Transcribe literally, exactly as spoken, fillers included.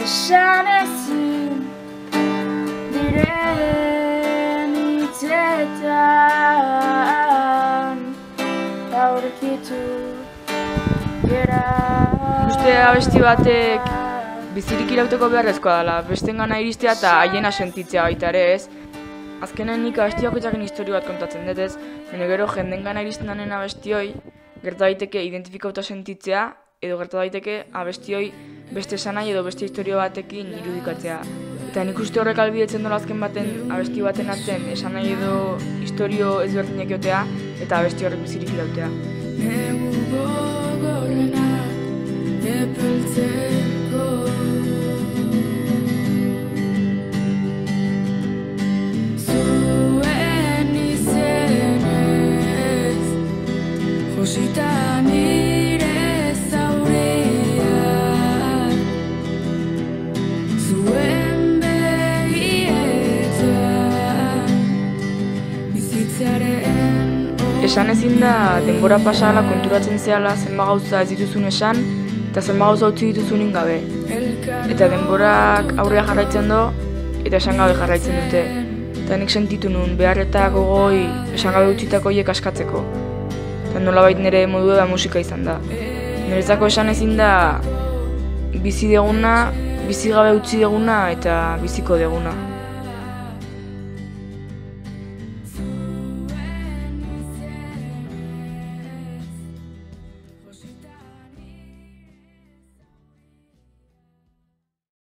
esan ezin diren hitzetan aurkitu gera. Uste abesti batek bizirik irauteko beharrezkoa dela, bestengana iristea eta haiena sentitzea baita ere ez. Azkenen nik abesti bakoitzaken historio bat kontatzen dut ez, baina gero jendengana iristen danen abestioi gerta daiteke identifikauta sentitzea, edo gerta daiteke abestioi beste esanai edo beste historio batekin irudikatzea. Eta nik uste horrek ahalbidetzen dola azken baten abesti baten atzen esanai edo historio ezberdinak jotea eta abesti horrek bizirik irautea. Negu gogorrenak epeltzeko zuen izenez josita nire zauriak zuen begietan bizitzaren. Esan ezin da denbora pasala konturatzen zehala zenba gauza ez dituzun esan eta zenba gauza utzi dituzunin gabe. Eta denborak aurrea jarraitzen do eta esan gabe jarraitzen dute. Eta nik sentitu nun behar eta gogoi esan gabe utzitako hiek askatzeko. Eta nolabait nire modua da musika izan da. Niretzako esan ezin da bizi deguna, bizi gabe utzi deguna eta biziko deguna.